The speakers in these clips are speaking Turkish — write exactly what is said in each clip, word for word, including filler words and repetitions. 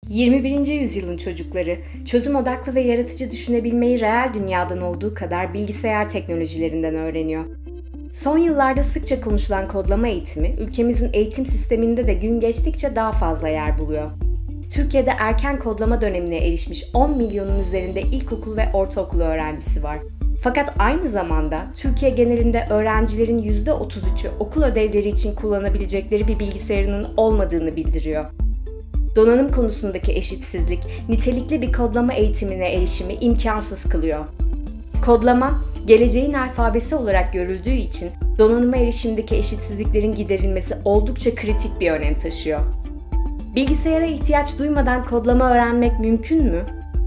yirmi birinci yüzyılın çocukları, çözüm odaklı ve yaratıcı düşünebilmeyi reel dünyadan olduğu kadar bilgisayar teknolojilerinden öğreniyor. Son yıllarda sıkça konuşulan kodlama eğitimi, ülkemizin eğitim sisteminde de gün geçtikçe daha fazla yer buluyor. Türkiye'de erken kodlama dönemine erişmiş on milyonun üzerinde ilkokul ve ortaokul öğrencisi var. Fakat aynı zamanda Türkiye genelinde öğrencilerin yüzde otuz üçü okul ödevleri için kullanabilecekleri bir bilgisayarının olmadığını bildiriyor. Donanım konusundaki eşitsizlik, nitelikli bir kodlama eğitimine erişimi imkansız kılıyor. Kodlama, geleceğin alfabesi olarak görüldüğü için donanıma erişimdeki eşitsizliklerin giderilmesi oldukça kritik bir önem taşıyor. Bilgisayara ihtiyaç duymadan kodlama öğrenmek mümkün mü?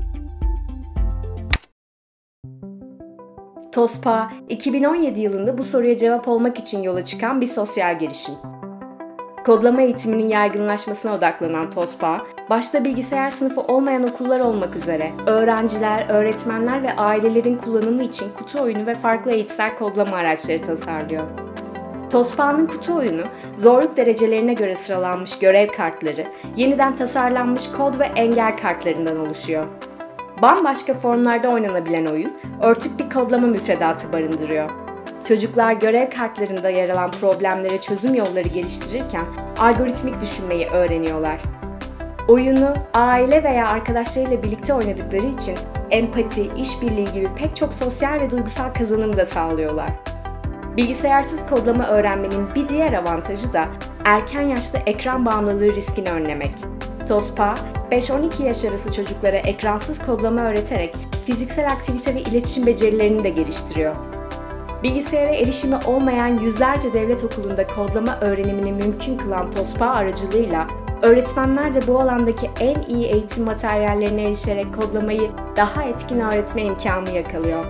TOSPA, iki bin on yedi yılında bu soruya cevap olmak için yola çıkan bir sosyal girişim. Kodlama eğitiminin yaygınlaşmasına odaklanan TOSPA, başta bilgisayar sınıfı olmayan okullar olmak üzere öğrenciler, öğretmenler ve ailelerin kullanımı için kutu oyunu ve farklı eğitsel kodlama araçları tasarlıyor. TOSPA'nın kutu oyunu, zorluk derecelerine göre sıralanmış görev kartları, yeniden tasarlanmış kod ve engel kartlarından oluşuyor. Bambaşka formlarda oynanabilen oyun, örtük bir kodlama müfredatı barındırıyor. Çocuklar görev kartlarında yer alan problemlere çözüm yolları geliştirirken algoritmik düşünmeyi öğreniyorlar. Oyunu aile veya arkadaşlarıyla birlikte oynadıkları için empati, işbirliği gibi pek çok sosyal ve duygusal kazanım da sağlıyorlar. Bilgisayarsız kodlama öğrenmenin bir diğer avantajı da erken yaşta ekran bağımlılığı riskini önlemek. TOSPA, beş on iki yaş arası çocuklara ekransız kodlama öğreterek fiziksel aktivite ve iletişim becerilerini de geliştiriyor. Bilgisayara erişimi olmayan yüzlerce devlet okulunda kodlama öğrenimini mümkün kılan TOSPA aracılığıyla öğretmenler de bu alandaki en iyi eğitim materyallerine erişerek kodlamayı daha etkin öğretme imkanı yakalıyor.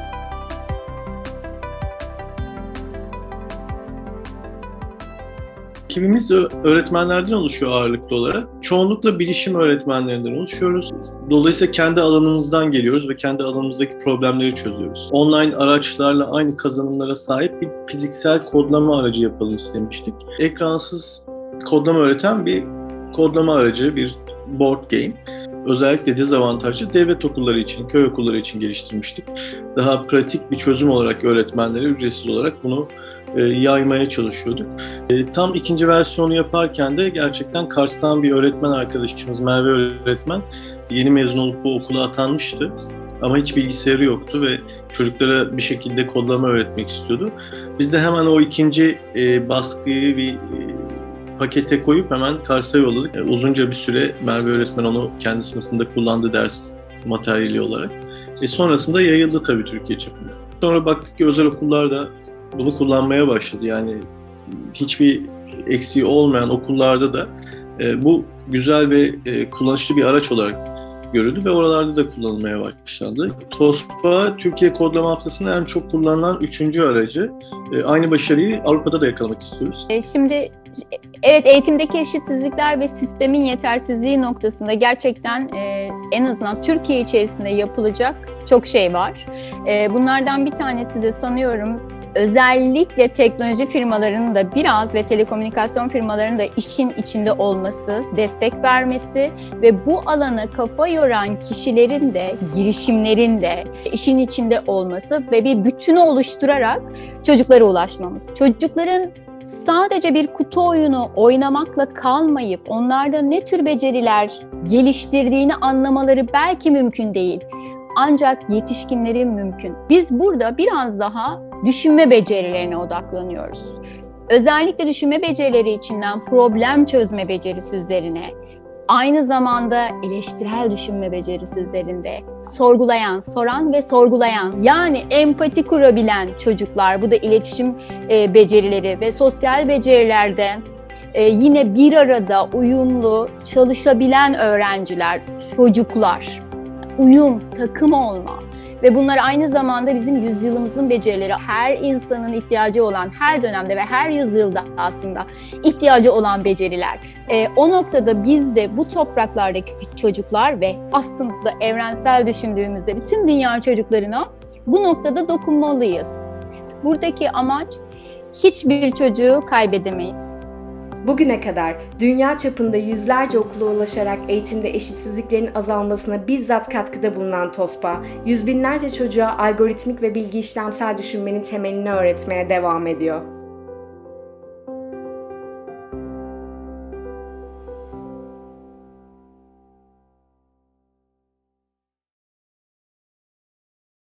Ekibimiz öğretmenlerden oluşuyor ağırlıklı olarak. Çoğunlukla bilişim öğretmenlerinden oluşuyoruz. Dolayısıyla kendi alanımızdan geliyoruz ve kendi alanımızdaki problemleri çözüyoruz. Online araçlarla aynı kazanımlara sahip bir fiziksel kodlama aracı yapalım istemiştik. Ekransız kodlama öğreten bir kodlama aracı, bir board game. Özellikle dezavantajlı devlet okulları için, köy okulları için geliştirmiştik. Daha pratik bir çözüm olarak öğretmenlere ücretsiz olarak bunu e, yaymaya çalışıyorduk. E, tam ikinci versiyonu yaparken de gerçekten Kars'tan bir öğretmen arkadaşımız, Merve öğretmen, yeni mezun olup bu okula atanmıştı. Ama hiç bilgisayarı yoktu ve çocuklara bir şekilde kodlama öğretmek istiyordu. Biz de hemen o ikinci e, baskıyı bir e, pakete koyup hemen Kars'a yolladık. Yani uzunca bir süre Merve öğretmen onu kendi sınıfında kullandı ders materyali olarak. E sonrasında yayıldı tabii Türkiye çapında. Sonra baktık ki özel okullar da bunu kullanmaya başladı. Yani hiçbir eksiği olmayan okullarda da e, bu güzel ve e, kullanışlı bir araç olarak görüldü ve oralarda da kullanılmaya başlandı. TOSPA, Türkiye Kodlama Haftası'nın en çok kullanılan üçüncü aracı. E, aynı başarıyı Avrupa'da da yakalamak istiyoruz. E, şimdi evet, eğitimdeki eşitsizlikler ve sistemin yetersizliği noktasında gerçekten e, en azından Türkiye içerisinde yapılacak çok şey var. E, bunlardan bir tanesi de sanıyorum özellikle teknoloji firmalarının da biraz ve telekomünikasyon firmalarının da işin içinde olması, destek vermesi ve bu alana kafa yoran kişilerin de, girişimlerin de işin içinde olması ve bir bütünü oluşturarak çocuklara ulaşmamız. Çocukların sadece bir kutu oyunu oynamakla kalmayıp onlarda ne tür beceriler geliştirdiğini anlamaları belki mümkün değil. Ancak yetişkinlerin mümkün. Biz burada biraz daha düşünme becerilerine odaklanıyoruz. Özellikle düşünme becerileri içinden problem çözme becerisi üzerine, aynı zamanda eleştirel düşünme becerisi üzerinde sorgulayan, soran ve sorgulayan, yani empati kurabilen çocuklar, bu da iletişim e, becerileri ve sosyal becerilerde e, yine bir arada uyumlu çalışabilen öğrenciler, çocuklar, uyum, takım olma. Ve bunlar aynı zamanda bizim yüzyılımızın becerileri. Her insanın ihtiyacı olan, her dönemde ve her yüzyılda aslında ihtiyacı olan beceriler. E, o noktada biz de bu topraklardaki çocuklar ve aslında evrensel düşündüğümüzde bütün dünya çocuklarına bu noktada dokunmalıyız. Buradaki amaç hiçbir çocuğu kaybedemeyiz. Bugüne kadar dünya çapında yüzlerce okula ulaşarak eğitimde eşitsizliklerin azalmasına bizzat katkıda bulunan TOSPA, yüz binlerce çocuğa algoritmik ve bilgi işlemsel düşünmenin temelini öğretmeye devam ediyor.